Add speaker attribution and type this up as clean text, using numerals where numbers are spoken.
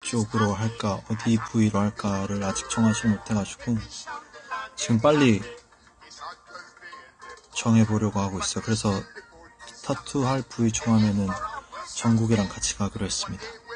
Speaker 1: 쪽으로 할까 어디 부위로 할까를 아직 정하지 못해가지고 지금 빨리 정해보려고 하고 있어요. 그래서 타투 할 부위 정하면은 정국이랑 같이 가기로 했습니다.